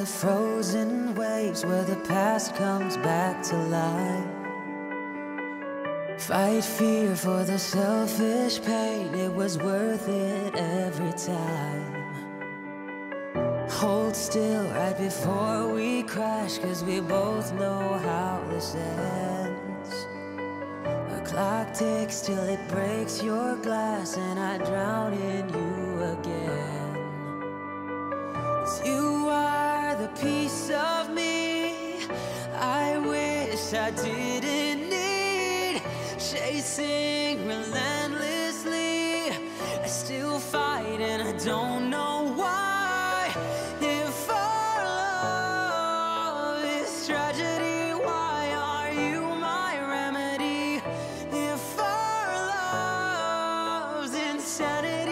the frozen waves where the past comes back to life. Fight fear for the selfish pain, it was worth it every time. Hold still right before we crash, 'cause we both know how this ends. A clock ticks till it breaks your glass, and I drown in you again. 'Cause you are the piece of me I wish I didn't need. Chasing relentlessly, I still fight and I don't know why. If our love is tragedy, why are you my remedy? If our love's insanity,